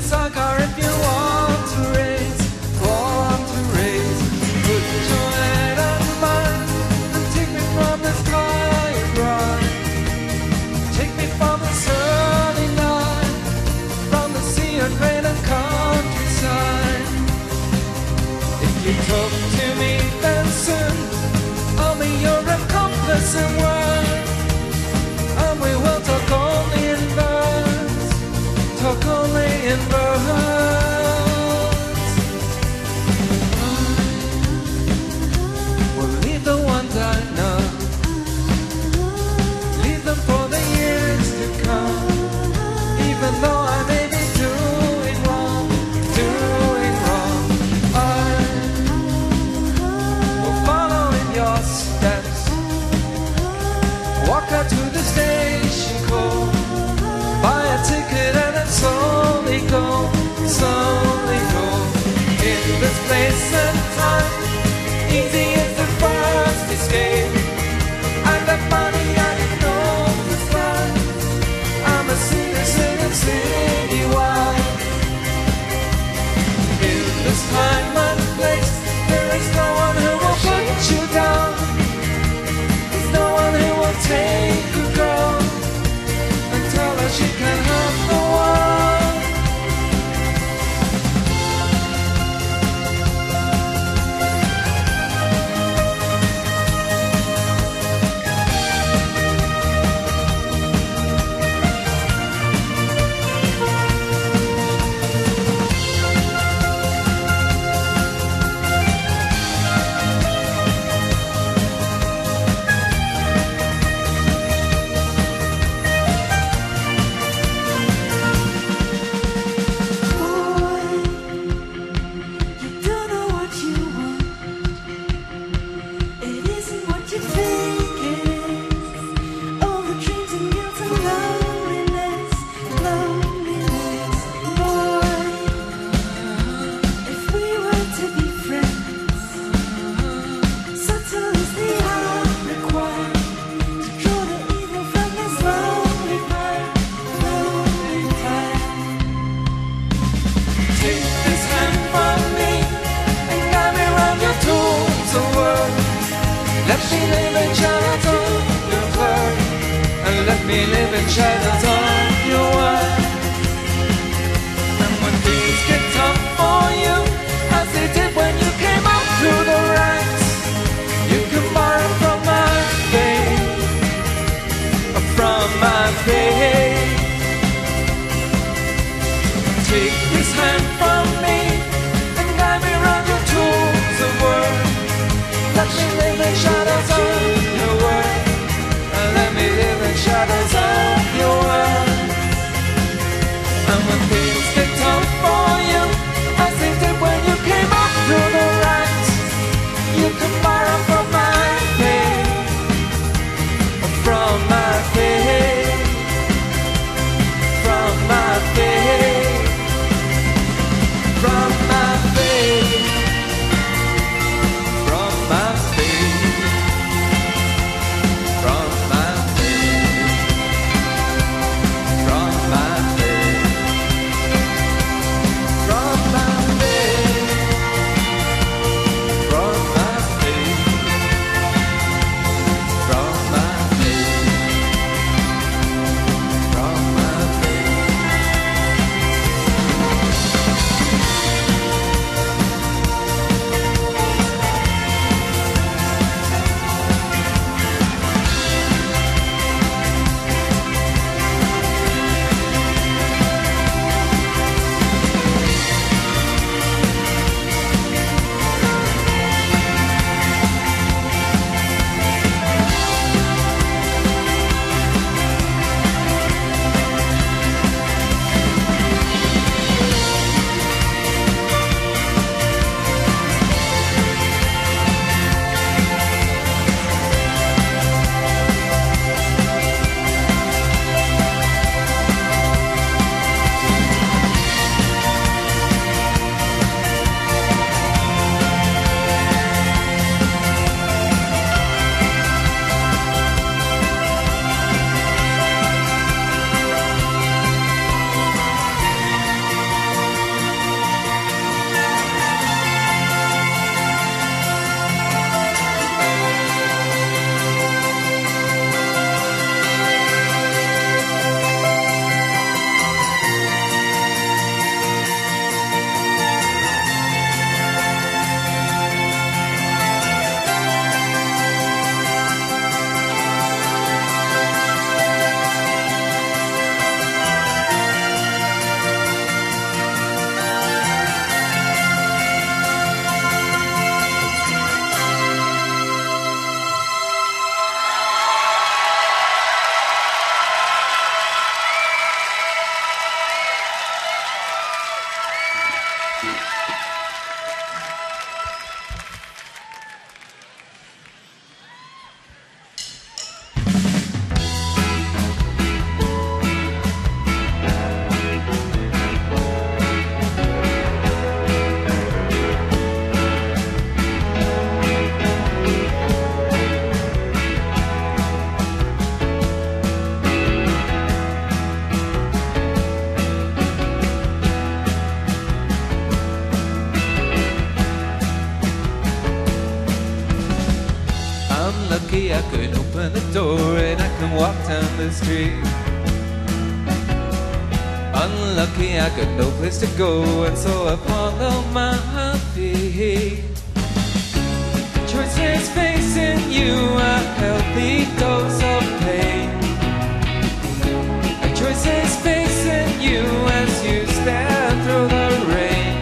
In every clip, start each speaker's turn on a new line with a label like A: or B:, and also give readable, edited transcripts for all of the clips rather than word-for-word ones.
A: sidecar if you want to race, put your head on mine and take me from the sky bright. Take me from the sunny night, from the sea and rain and countryside. If you talk to me then soon, I'll be your accomplice in word, and we will talk only in verse, talk only in verse. We'll leave the ones I know, leave them for the years to come, even though I may be doing wrong. I will follow in your steps, walk out to the station, call, buy a ticket and then slowly go, in this place and time. Easy is the first escape. I got money, I know this life. I'm a citizen of citywide. In this time and place, there is no one who will put you down. There's no one who will take a girl and tell her she can have the world. Let me live in shadows of your word, and let me live in shadows of your word. And when things get tough for you, as they did when you came up through the ranks, you can borrow from my faith, from my faith. Take this hand from me and guide me round your tools of work. Let me live in shadows of your word, and let me live in shadows of your word. Unlucky I could open the door and I can walk down the street. Unlucky I got no place to go, and so I follow my feet. Choices facing you, a healthy dose of pain. Choices facing you as you stare through the rain.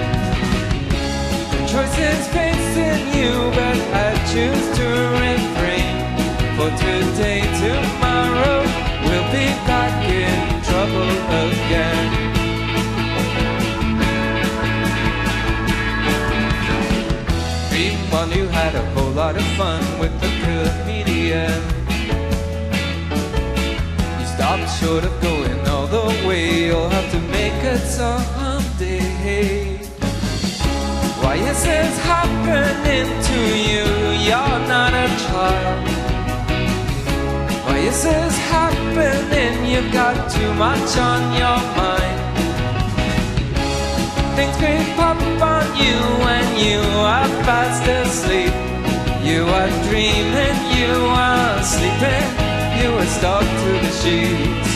A: Choices facing you, but I choose to refrain. For today, tomorrow, we'll be back in trouble again. Dream on you had a whole lot of fun with the comedian. You stopped short of going all the way. You'll have to make it someday. Why is this happening to you? You're not a child. Why is this happening? You've got too much on your mind. Things creep up on you when you are fast asleep. You are dreaming, you are sleeping, you are stuck to the sheets.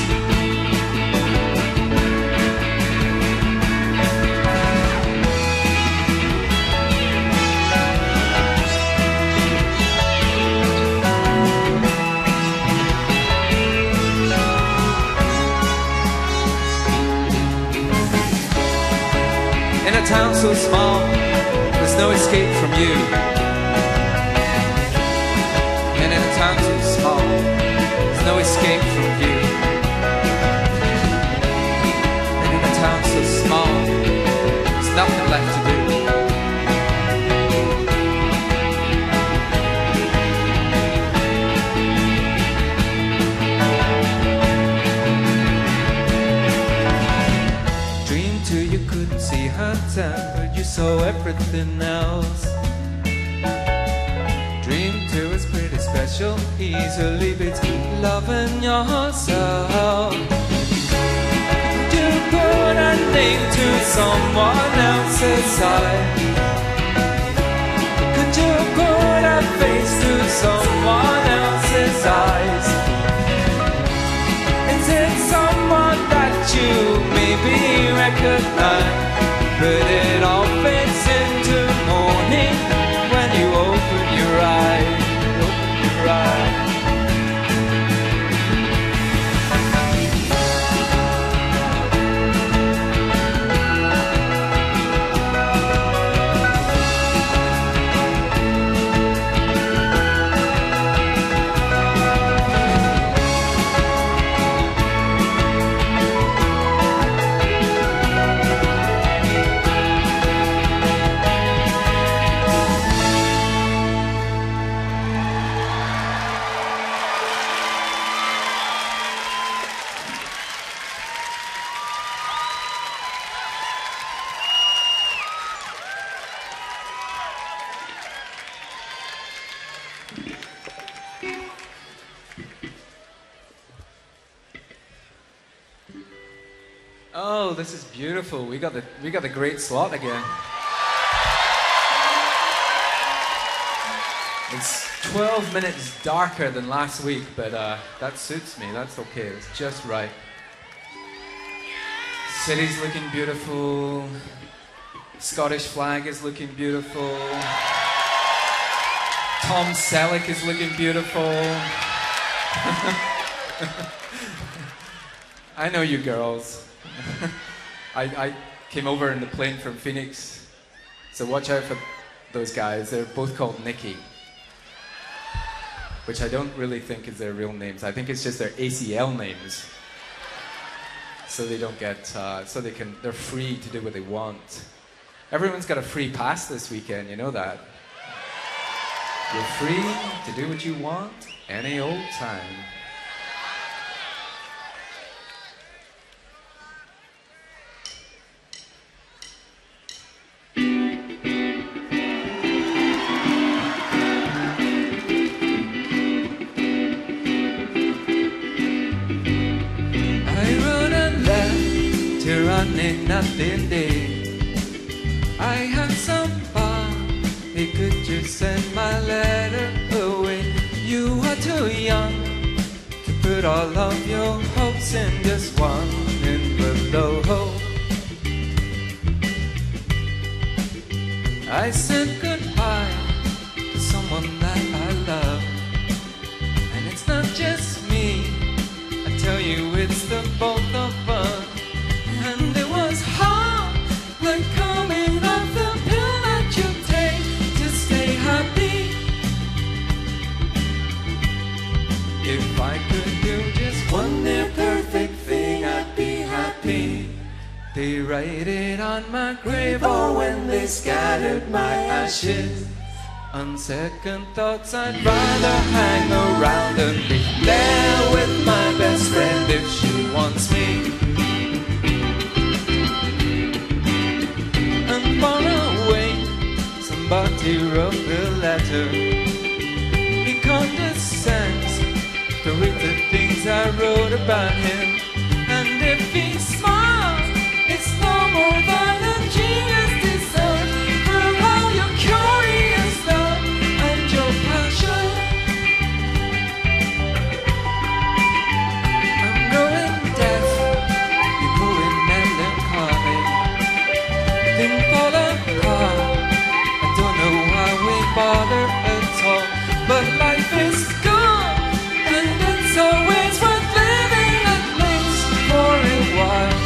A: In a town so small, there's no escape from you. And in a town so small, there's no escape from you. And in a town so small, there's nothing left to do. Dreamed till you couldn't see her turn, but you saw everything else. Dream too is pretty special, easily beats loving yourself. Could you put a name to someone else's life? Could you put a face to someone else's eyes? Is it someone that you maybe recognize? But it all fades into morning when you open your eyes, open your eyes. Oh, this is beautiful. We got the great slot again. It's 12 minutes darker than last week, but that suits me. That's okay. It's just right. City's looking beautiful. Scottish flag is looking beautiful. Tom Selleck is looking beautiful. I know you girls. I came over in the plane from Phoenix, so watch out for those guys. They're both called Nicky, which I don't really think is their real names. I think it's just their ACL names, so they don't get, they're free to do what they want. Everyone's got a free pass this weekend, you know that. You're free to do what you want any old time. Running nothing day. I have somebody could just send my letter away. You are too young to put all of your hopes in just one envelope. I said goodbye to someone that I love, and it's not just me, I tell you it's the both of us. And it was hard, like coming off the pill that you take to stay happy. If I could do just one near perfect thing, I'd be happy. They write it on my grave, or when they scattered my ashes. On second thoughts, I'd rather hang around and be there with my best friend if she wants me. And far away, somebody wrote the letter. He condescends to read the things I wrote about him. And if he smiles, it's no more than a genius deserves for all your curious love and your passion. I'm going deaf, you're going melancholy. Things fall apart, I don't know why we bother at all. But life is good, and it's always worth living, at least for a while.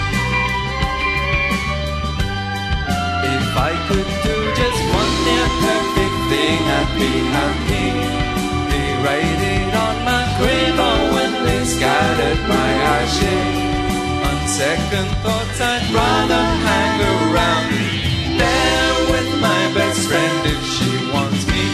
A: If I could do just one near perfect thing, I'd be happy. They write it on my grave, or when they scattered my ashes. On second thoughts, I'd rather hang around there with my best friend if she wants me.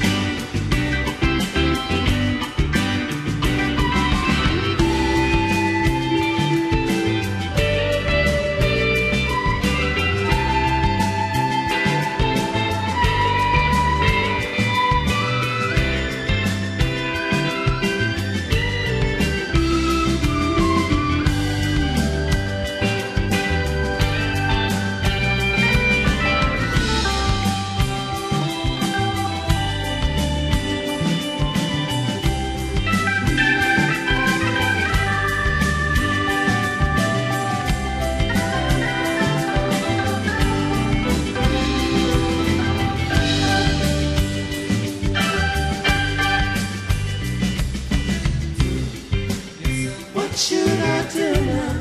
A: Should I do now?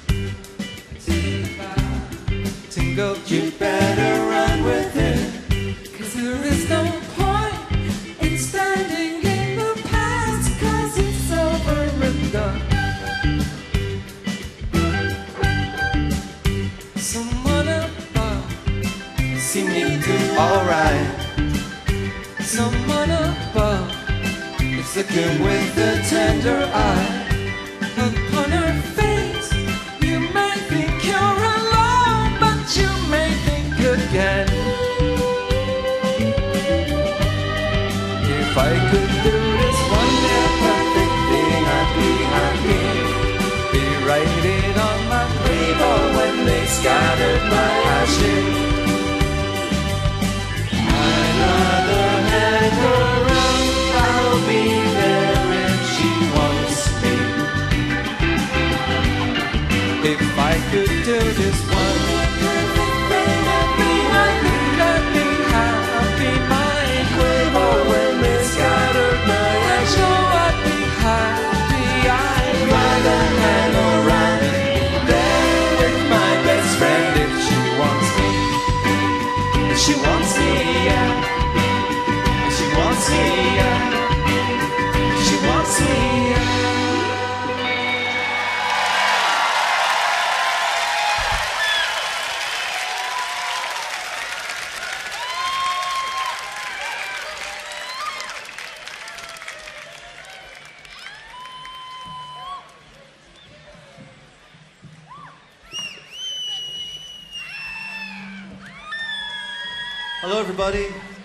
A: Tingle, you better run with it, 'cause there is no point in standing in the past, 'cause it's over and done. Someone above see me do alright. Someone above is looking with a tender eye. Upon her face, you may think you're alone, but you may think again. If I could do this one near perfect thing, I'd be happy. They write it on my grave, or when they scattered my ashes. I'd rather hang around, I'll be there if she wants me. If I could do this one perfect thing, I'd be happy, I'd be happy. My grave, or when they scattered my ashes, I'd be happy. I'd rather hang around there with my best friend if she wants me. If she wants me, yeah. If she wants me, yeah. If she wants me, yeah.
B: Hello, everybody.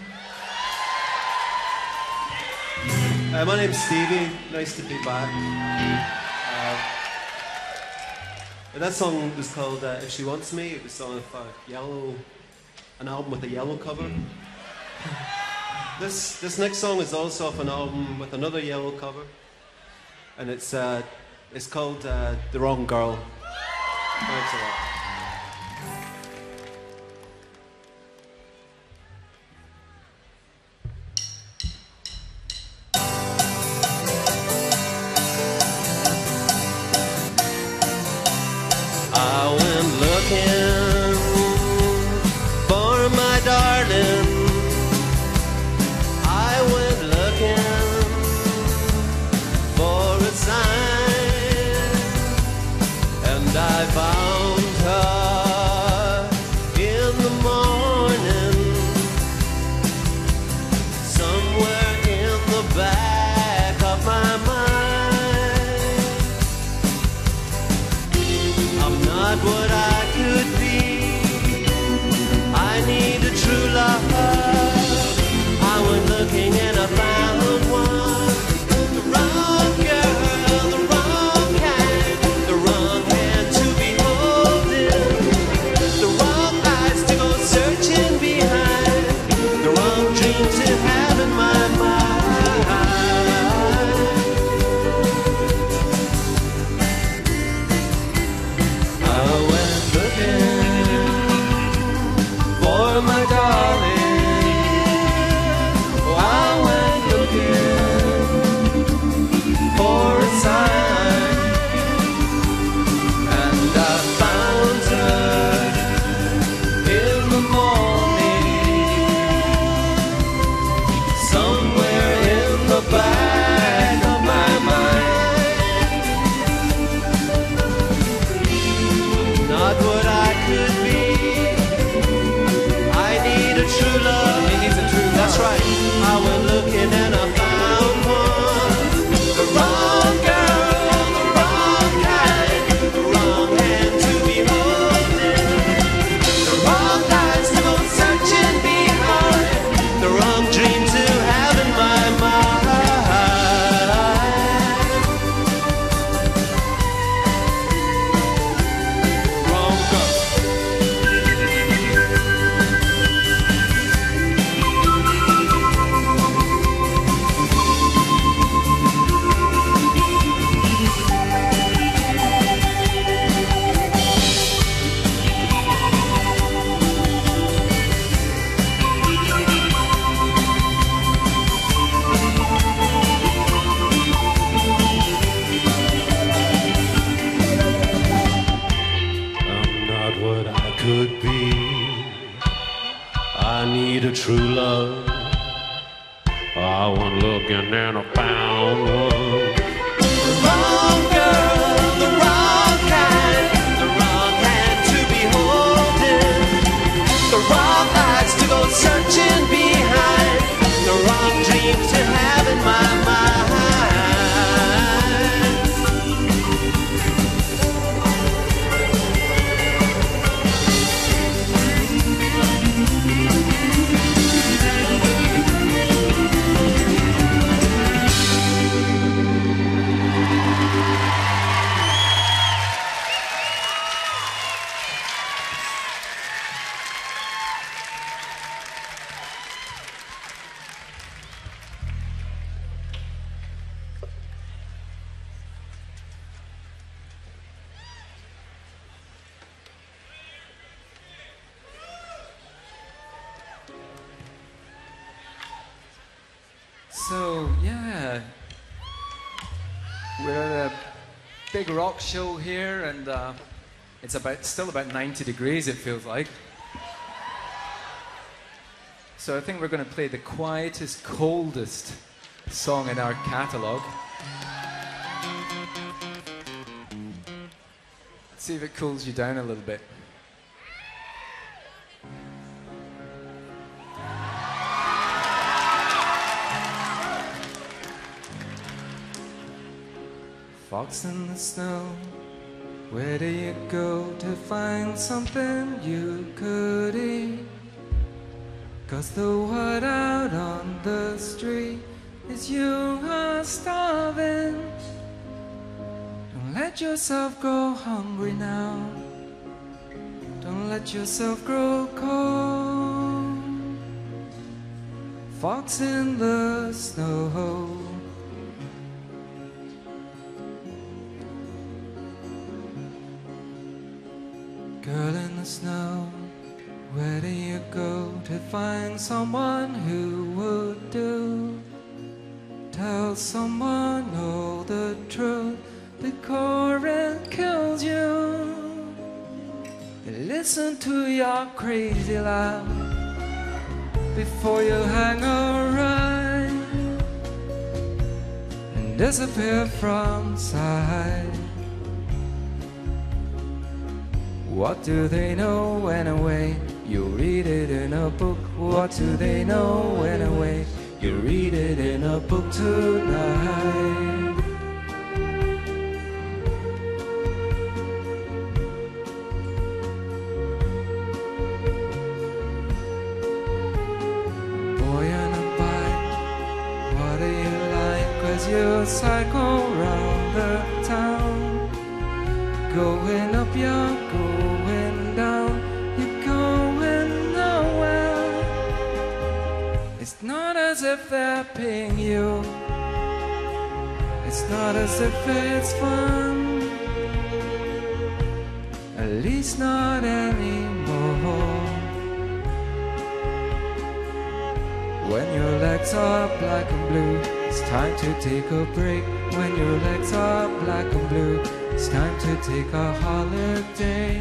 B: My name's Stevie. Nice to be back. That song was called If She Wants Me. It was on an album with a yellow cover. This next song is also off an album with another Yellow cover, and it's called The Wrong Girl. Thanks a lot. I went looking for my darling. I went looking for a sign, and I found her in the morning, somewhere in the back of my mind. I'm not what I could be. I need a true love. I went looking and I found one. The wrong girl, the wrong kind, the wrong hand to be holding, the wrong eyes to go searching behind, the wrong dreams to have in my mind. I went looking for my darling. Oh, I went looking for a sign, and I found her in the morning, somewhere in the back of my mind. Not what I could be. I need a true love. He needs a true love. That's right. I went looking and I found one. The wrong girl, the wrong kind, the wrong hand to be holding, the wrong eyes to go searching behind, the wrong dream to have in my mind. Wrong girl. I'm not what I could be. I need a true love. I went looking and I found one. The wrong girl, the wrong kind, the wrong hand to be holding, the wrong eyes to go searching behind, the wrong dreams to have in my mind.
A: So, yeah, we're at a big rock show here, and it's still about 90 degrees, it feels like. So I think we're going to play the quietest, coldest song in our catalogue. Let's see if it cools you down a little bit. Fox in the snow, where do you go to find something you could eat? 'Cause the word out on the street is you are starving. Don't let yourself go hungry now. Don't let yourself grow cold. fox in the snow. Girl in the snow, where do you go to find someone who would do? Tell someone all the truth, the current kills you. Listen to your crazy laugh before you hang around and disappear from sight. What do they know anyway? You read it in a book. What do they know anyway? You read it in a book tonight. Boy on a bike, what do you like? 'Cause you cycle round the town. Going up, you're going down, you're going nowhere. It's not as if they're paying you, it's not as if it's fun, at least not anymore. When your legs are black and blue, it's time to take a break. When your legs are black and blue, it's time to take a holiday.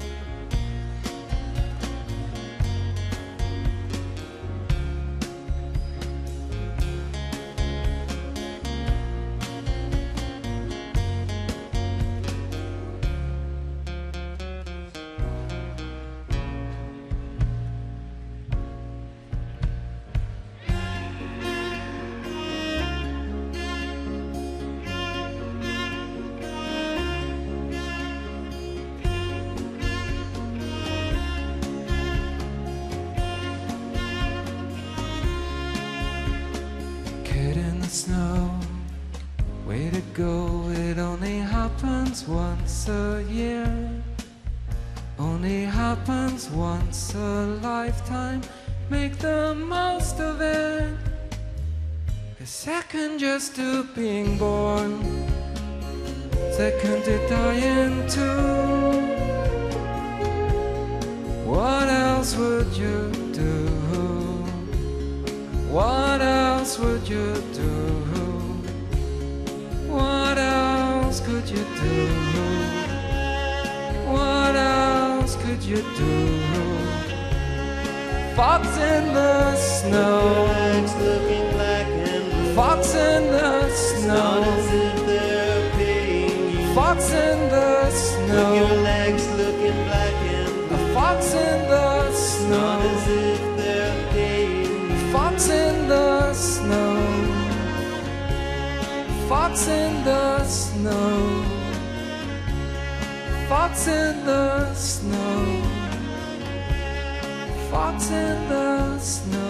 A: Snow, way to go, it only happens once a year. Only happens once a lifetime, make the most of it. A second just to being born, second to dying too. What else would you do? What else would you do? What else could you do? What else could you do? Fox in the snow,
B: Legs looking black and blue.
A: fox in the snow,
B: Not as if they're paying you.
A: fox in the
B: With your
A: snow,
B: legs looking black and
A: a
B: blue.
A: fox in the
B: Not as
A: snow,
B: if they're paying you.
A: fox in the snow, fox in the snow, fox in the snow, fox in the snow.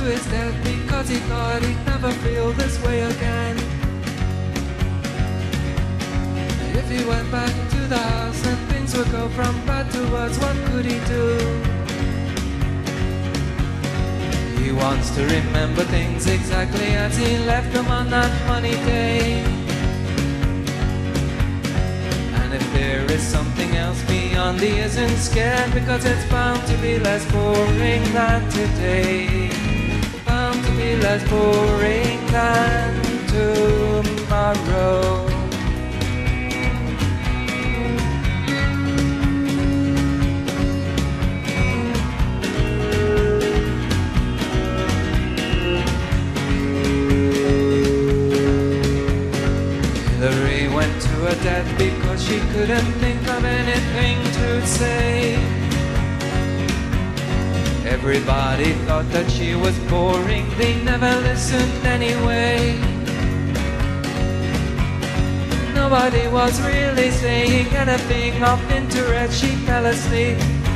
A: his death because he thought he'd never feel this way again. If he went back to the house and things would go from bad to worse, what could he do? He wants to remember things exactly as he left them on that funny day. And if there is something else beyond, he isn't scared, because it's bound to be less boring than today. Bound to be less boring than tomorrow. Hillary went to her death because she couldn't think of anything to say. Everybody thought that she was boring, they never listened anyway. Nobody was really saying anything of interest, she fell asleep.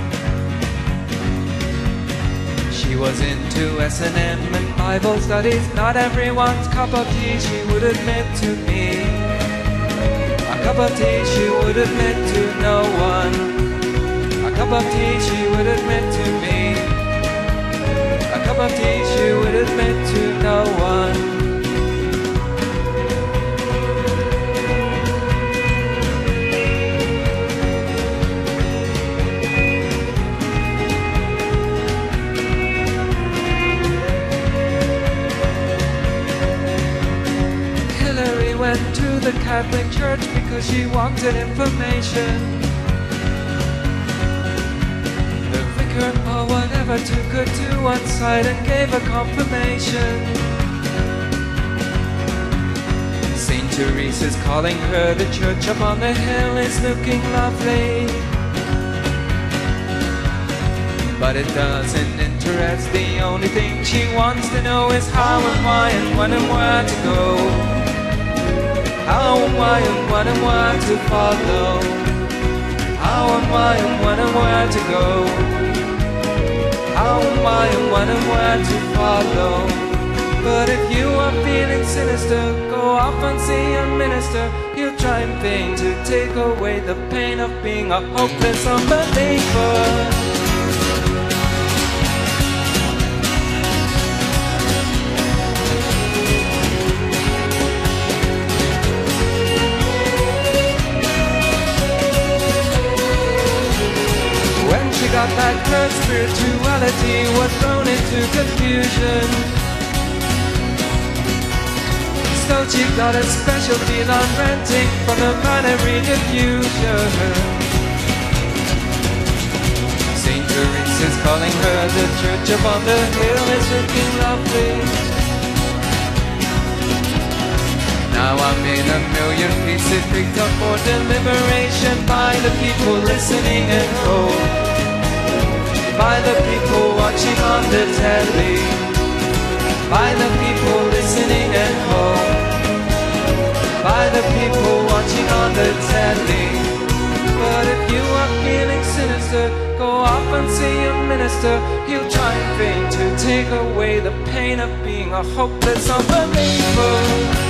A: She was into S&M and Bible studies, not everyone's cup of tea, she would admit to me. A cup of tea she would admit to no one. A cup of tea she would admit to me. A cup of tea she would admit to no one. Hillary went to the Catholic Church because she wanted information. The vicar or whatever took her to one side and gave her confirmation. St. Teresa's calling her, the church up on the hill is looking lovely. But it doesn't interest, the only thing she wants to know is how and why and when and where to go. How and why and when and where to follow. How and why and when and where to go. How and why and when and where to follow. But if you are feeling sinister, go off and see a minister. He'll try and feign to take away the pain of being a hopeless unbeliever. Got that her spirituality was thrown into confusion. So she got a special deal on renting from the Binary Diffusion. St. Teresa's calling her, the church up on the hill is looking lovely. Now I'm in a million pieces picked up for deliberation by the people listening at home. By the people watching on the telly. By the people listening at home. By the people watching on the telly. But if you are feeling sinister, go off and see a minister. He'll try and feign to take away the pain of being a hopeless unbeliever.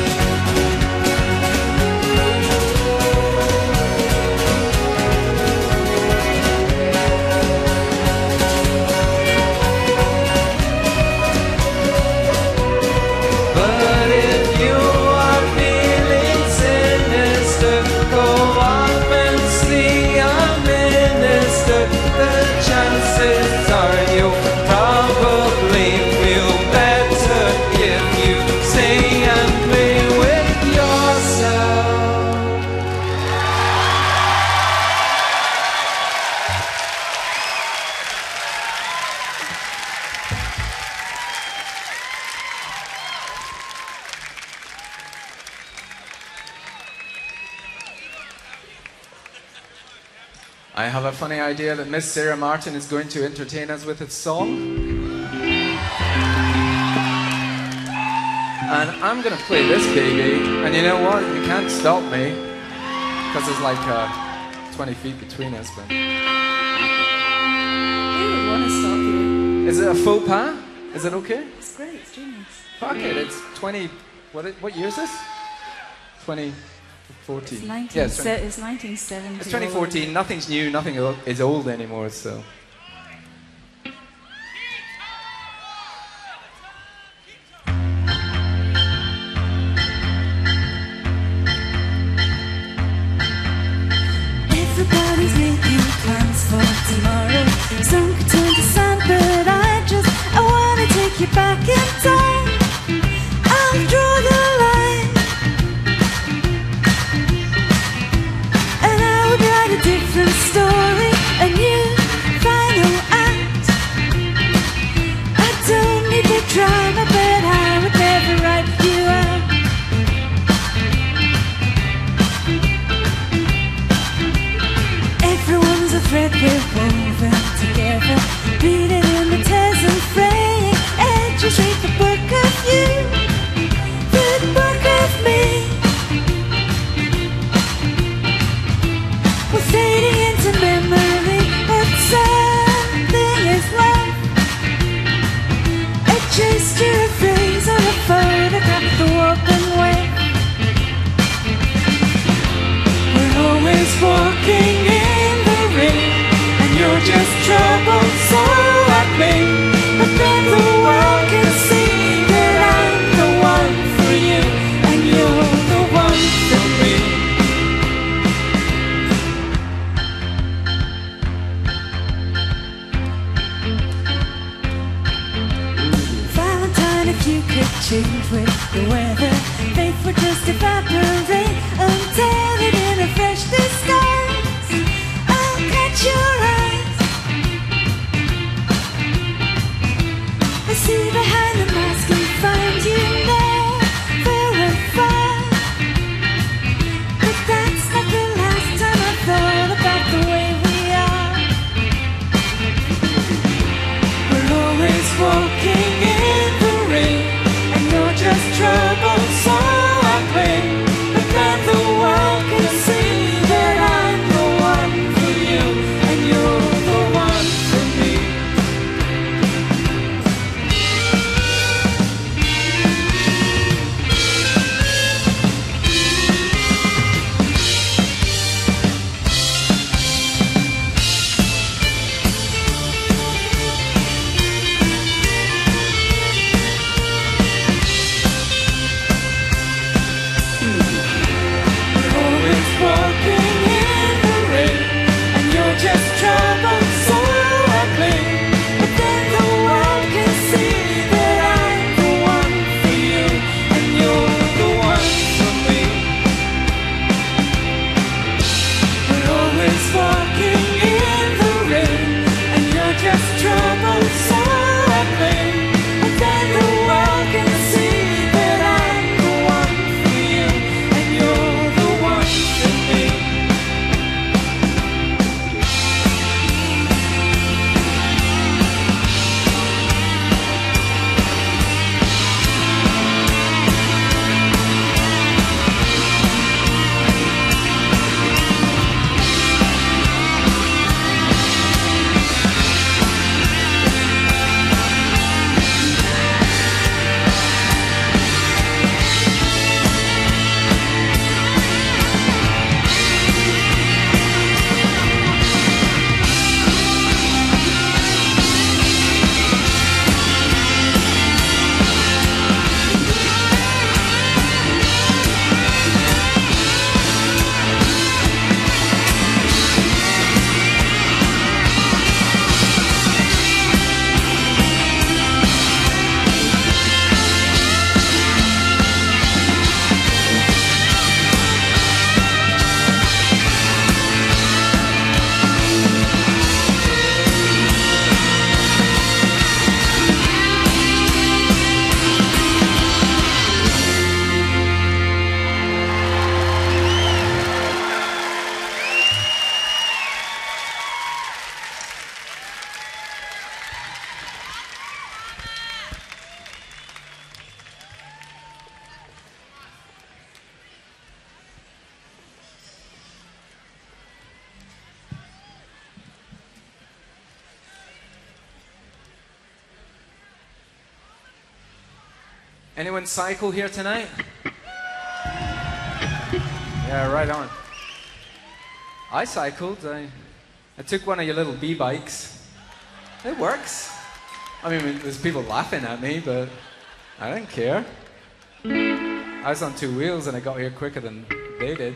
A: Chances are you'll probably feel better if you stay and play with yourself. I have a funny idea that Miss Sarah Martin is going to entertain us with a song. And I'm going to play this baby, and you know what? You can't stop me, because there's like 20 feet between us. But
C: Who would want to stop you?
A: is it a faux pas? Is it okay?
C: It's great. great. It's genius.
A: Fuck it, it's 20... What year is this? 2014.
C: It's,
A: Yeah,
C: it's 1970.
A: It's 2014. Nothing's new. Nothing is old anymore. So.
C: Everybody's making plans for tomorrow. Some could turn to sand, but I wanna take you back in time. I'll draw the line, and I would write a different story, a new final act. I don't need the drama, but I would never write you out. Everyone's a thread we're woven together, bleeding in the tears and fraying edges. Read the book of you, the book of me. We're fading into memory, but something is left. A gesture, a phrase, or a photograph, the open way. We're always walking in the rain, and you're just trouble, so admit. But then the world can see that I'm the one for you, and you're the one for me. Valentine, if you could change with the weather, faith would just evaporate until it in a fresh disguise. I'll catch your eyes. I see behind the mask and find you never afar. But that's not the last time I thought about the way we are. We're always walking in the rain, and you're just trouble, so I claim. But then the world can see that I'm the one for you, and you're the one for me.
A: Anyone cycle here tonight? Yeah, right on. I cycled. I took one of your little B-bikes. It works. I mean, there's people laughing at me, but I didn't care. I was on 2 wheels and I got here quicker than they did.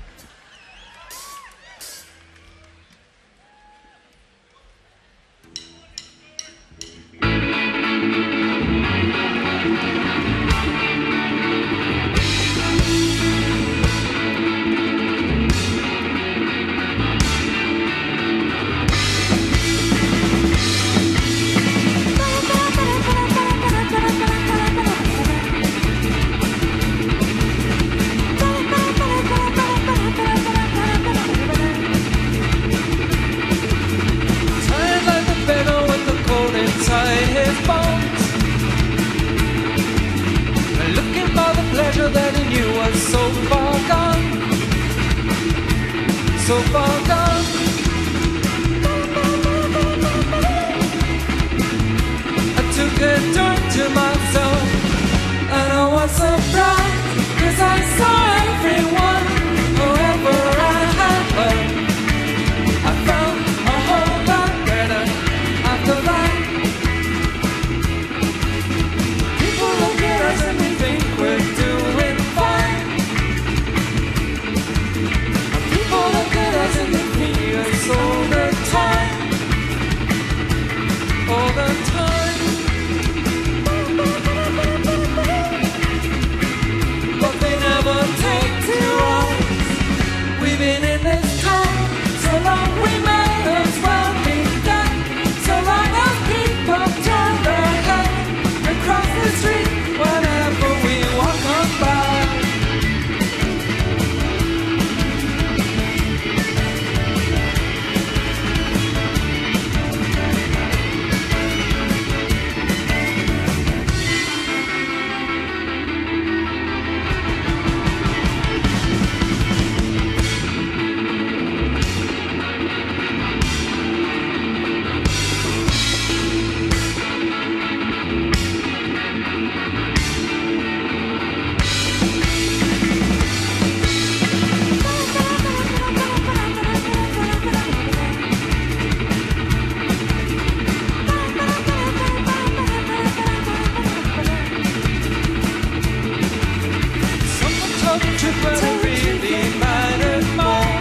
A: So far gone. I took a turn to myself, and I was surprised, 'cause I saw everyone, whoever I had loved. I felt a whole lot better after that. People look at us and they think we're doing fine. People look at us and they feel us all the time. All the time. But they never take to us. We've been in this town so long, we may as well be done. So long as people turn their head across the street whenever we walk on by. But it really mattered more.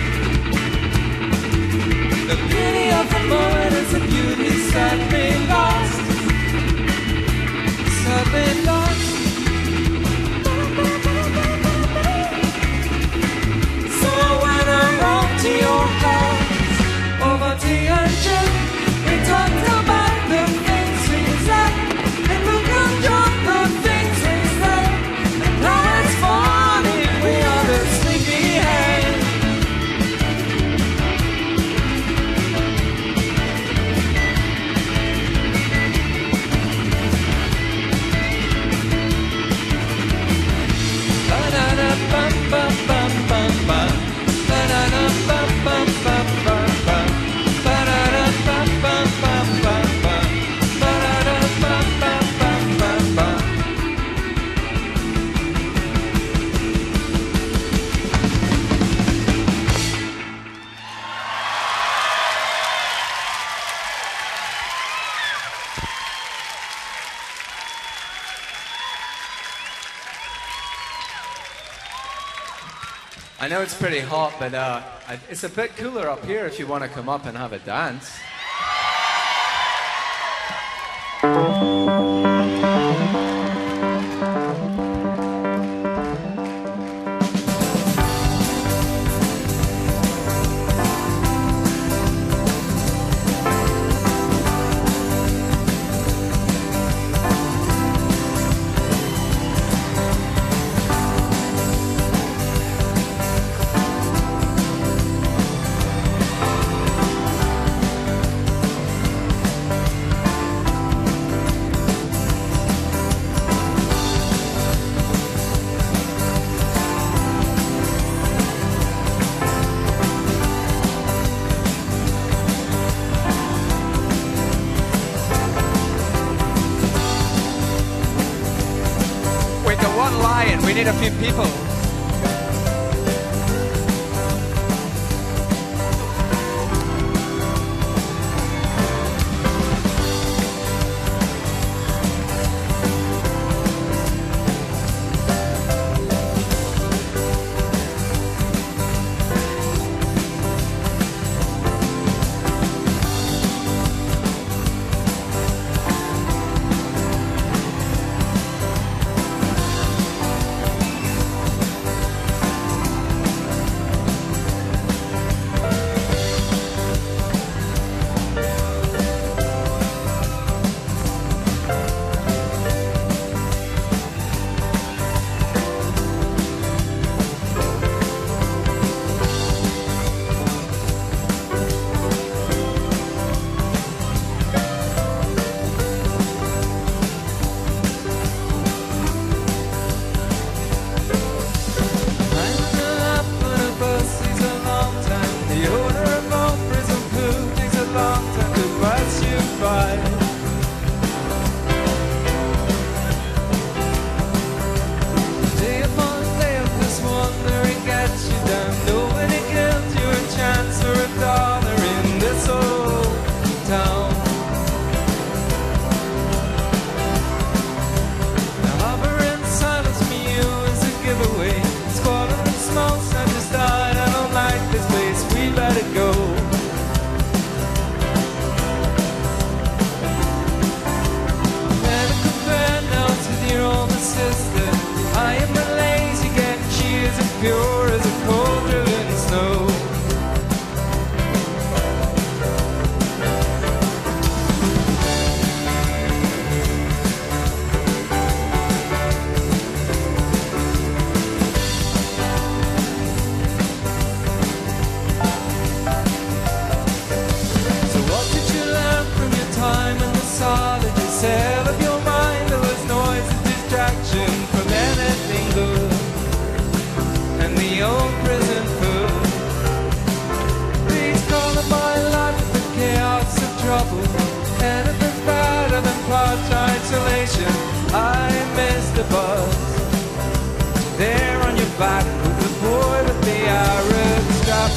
A: The beauty of the moment is the beauty sadly lost. Sadly lost. So when I wrote to your house over tea and gin, we talked about the things we said, and we conjured the things we said, and now it's funny. We are the sleepyhead. Ba-da-da-bum-bum-bum-bum-bum. Ba-da-da-bum-bum-bum-bum-bum. Ba-da-da-bum-bum-bum-bum-bum. Ba-da-da-bum-bum-bum-bum. I know it's pretty hot, but it's a bit cooler up here if you want to come up and have a dance. need a few people. Back with the boy with the Arab strap.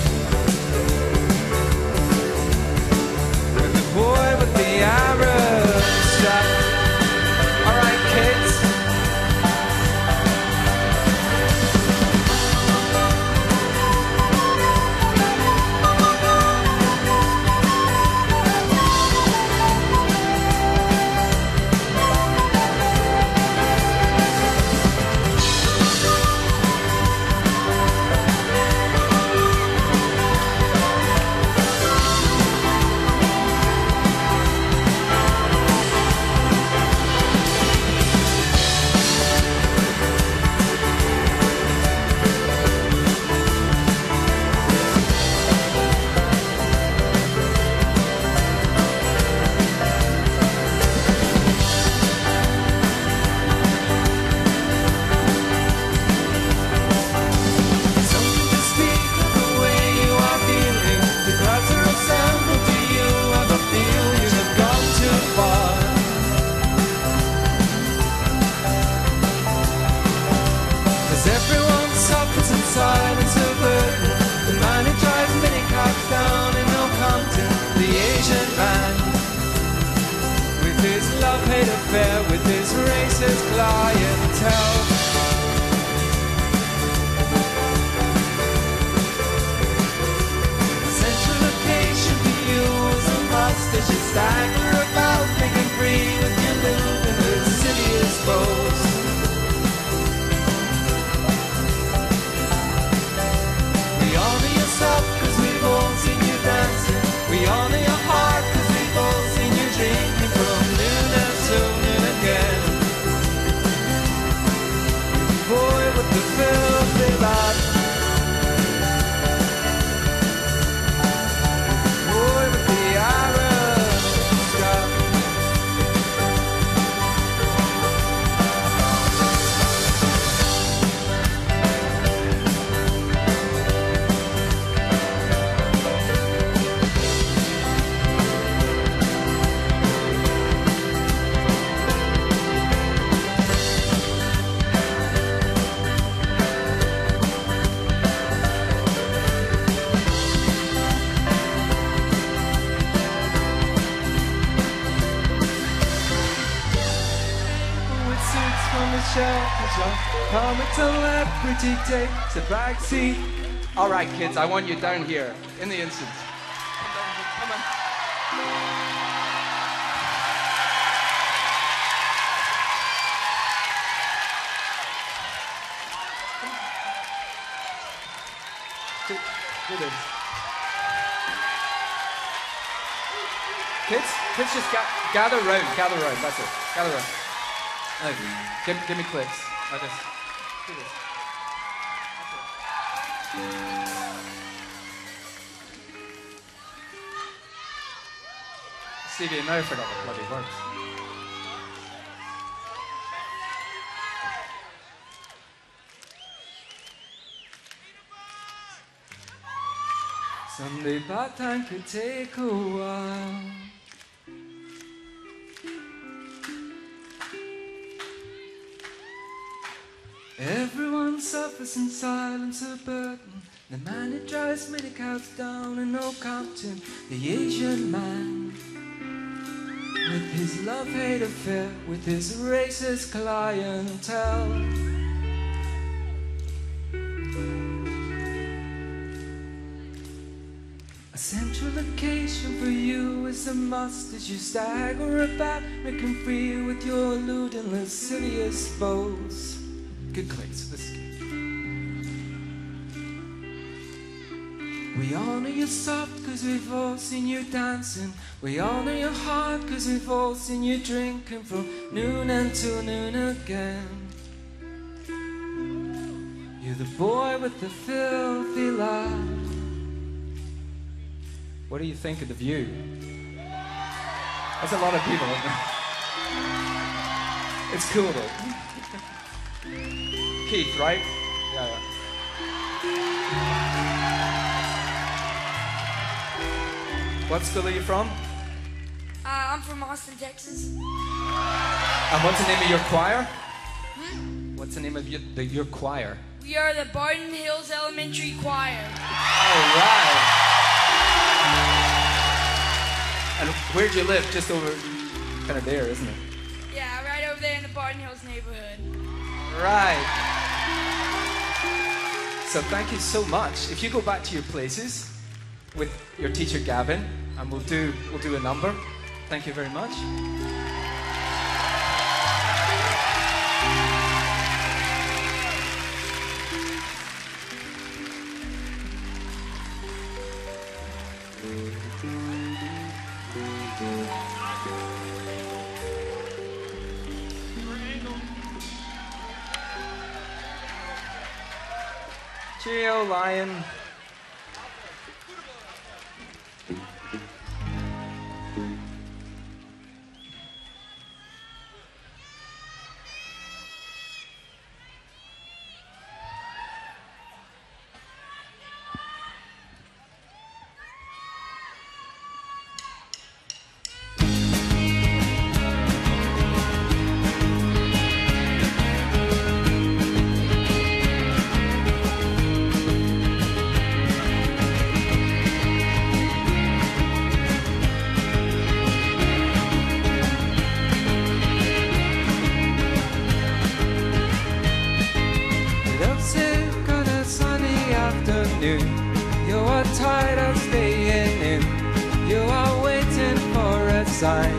A: With the boy with the Arab strap. Alright, kids. Affair with his racist clientele. Central location for you is a must as you stagger about, making free with your loot in the city exposed. We honor your stuff cause we've all seen you dancing. We honor your heart cause we've all seen you drinking from noon until noon again. Boy with the filthy lot. Boy with the Arab sky. Michelle. Come with celebrity takes a back seat. All right, kids, I want you down here in the instance. Come down here, come on. Do this. Kids, just gather round. That's it. Gather round. Now, give me clicks. Like this. Do this. Stevie, now I forgot the bloody words. Someday part-time could take a while. Everyone suffers in silence a burden. The man who drives many cabs down in Old Compton, the Asian man, with his love-hate affair with his racist clientele. A central occasion for you is a must as you stagger about, making free with your lewd and lascivious bows. Good clicks. This is good. We honor your soft cause we've all seen you dancing. We honor your heart cause we've all seen you drinking from noon until noon again. You're the boy with the filthy laugh. What do you think of the view? That's a lot of people, isn't it? It's cool though. Keith, right? Yeah. What school are you from?
D: I'm from Austin, Texas.
A: And what's the name of your choir? What's the name of your choir?
D: We are the Barton Hills Elementary Choir.
A: All right. And where'd you live? Just over, kind of there, isn't it?
D: Yeah, right over there in the Barton Hills neighborhood.
A: Right. So thank you so much. If you go back to your places with your teacher Gavin, and we'll do a number. Thank you very much. Cheerio, Lion. You are tired of staying in. You are waiting for a sign.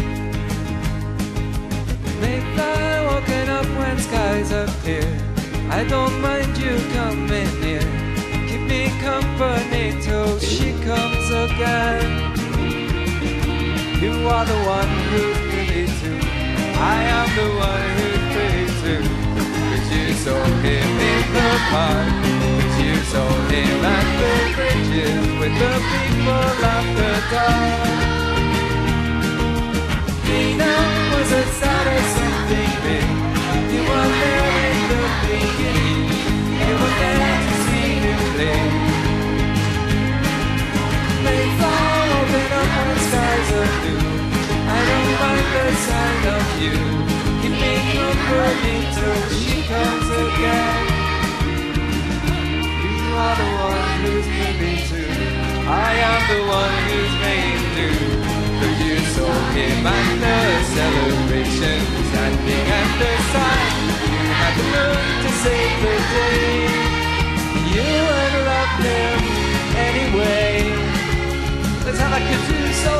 A: Mayfly walking up when skies appear. I don't mind you coming near. Keep me company till she comes again. You are the one who's pretty too. I am the one who's pretty too. 'Cause you saw him in the park. 'Cause you saw him at the bridges with the people after dark. Dina was a saddest something big. You were there in the beginning. You were there to see him play. Mayfly open up when skies are blue. I don't mind the sight of you. Keep me company till she comes again. You are the one who's made me too. I am the one who's made you. 'Cause you saw saw him at the celebration, standing at the side, at the moon to save the day. You would love him anyway. That's how I could do so.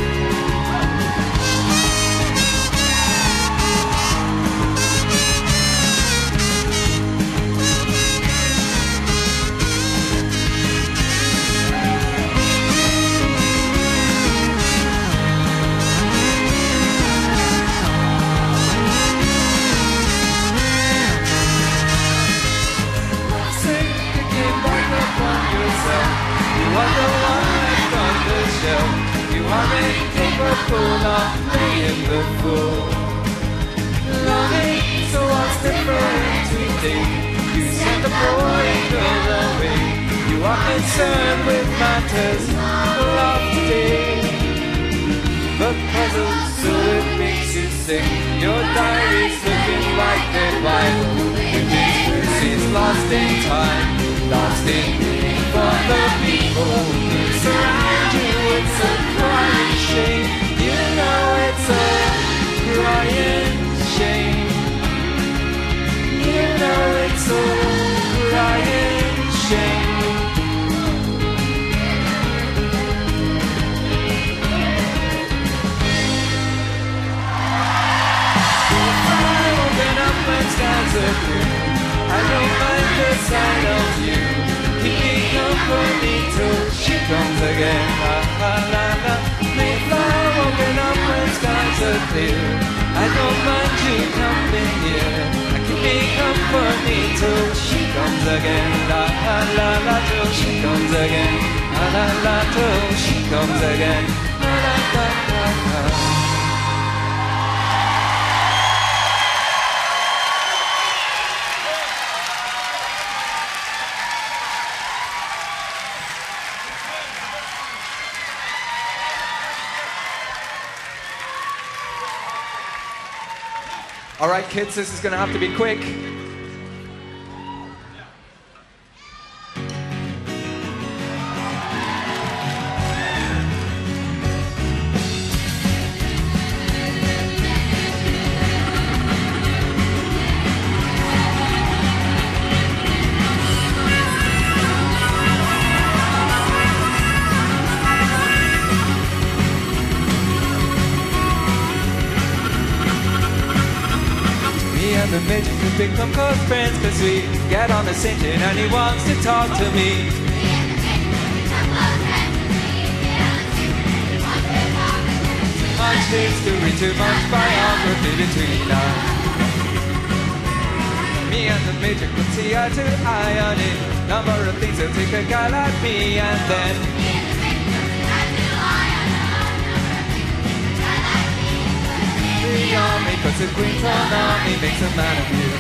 A: You are the one left on the shelf. You are incapable of playing the fool. Longing, so what's different today? You sent the boy and girl away. You are concerned with matters of today. But puzzles, so it makes you sick. Your diary's looking like the Bible. It's lost in time, lost in for the people who surround you. It's a crying shame. You know it's a crying shame. You know it's a crying shame. I open up when skies are blue. I don't mind the sight of you. Keep me company till she comes again. La la la la. Mayflower, open up when skies are clear. I don't mind you coming here. I keep me company till she comes again. La la la la, till she comes again. La la la, till she comes again. La la la la la. All right, kids, this is going to have to be quick. The major could become close friends, cause we get on the same thing and he wants to talk to me. Too much history, too much biography between us. Me and the major could see eye to eye on it. Number of things that'll take a guy like me, and then the army puts a queen on army, makes a man of you.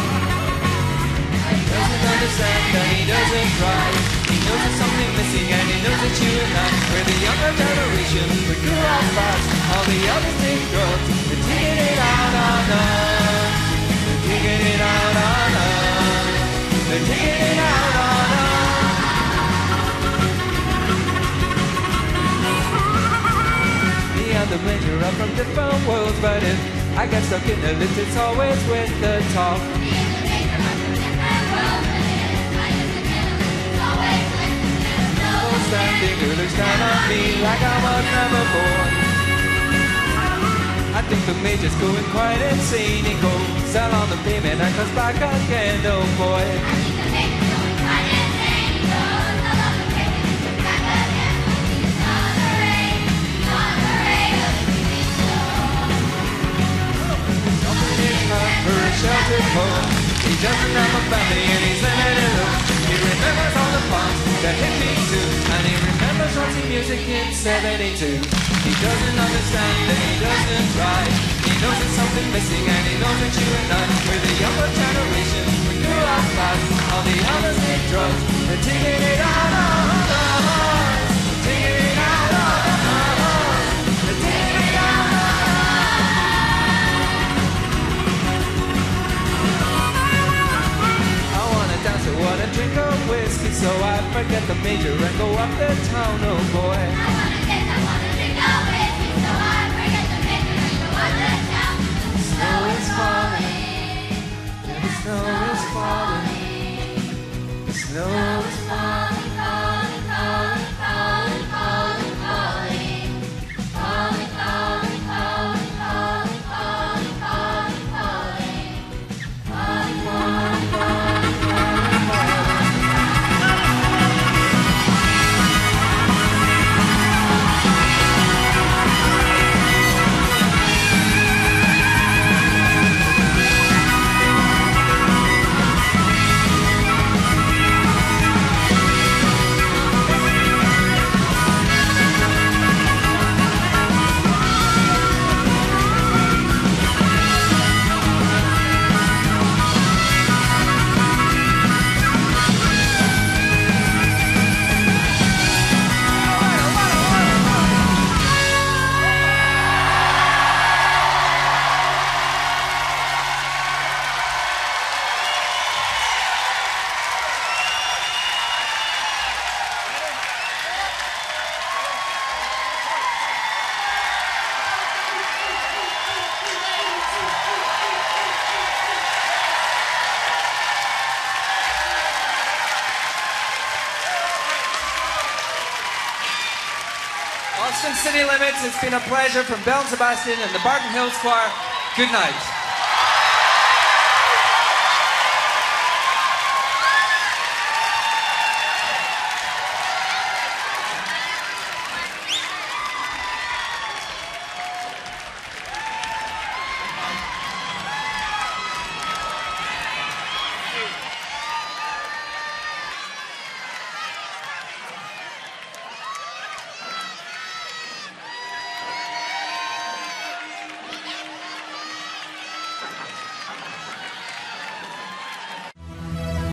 A: Doesn't understand and he doesn't try. He knows there's something missing and he knows that you and I, we're the younger generation, we grew up fast. All the others take drugs, they're taking it out on us. They're taking it out on us. They're taking it out on us. And the major are from different worlds, but if I get stuck in the lift, it's always with the talk. Standing who looks down on me like I was never born. I think the major's going quite insane. He goes out on the pavement and comes back again, oh boy. For a sheltered home, he doesn't have a family and he's living alone. He remembers all the parts that hit me too, and he remembers Roxy music in '72. He doesn't understand and he doesn't try. He knows there's something missing and he knows that you and I, we're the younger generation, we grew up fast. All the others need drugs, they're taking it out on us. Taking it out on us. They're taking it out on us. Dance, I wanna drink a whiskey, so I forget the major and go up the town, oh boy.
E: I wanna drink a whiskey, so I
A: Austin City Limits. It's been a pleasure from Bell and Sebastian and the Barton Hills Choir. Good night.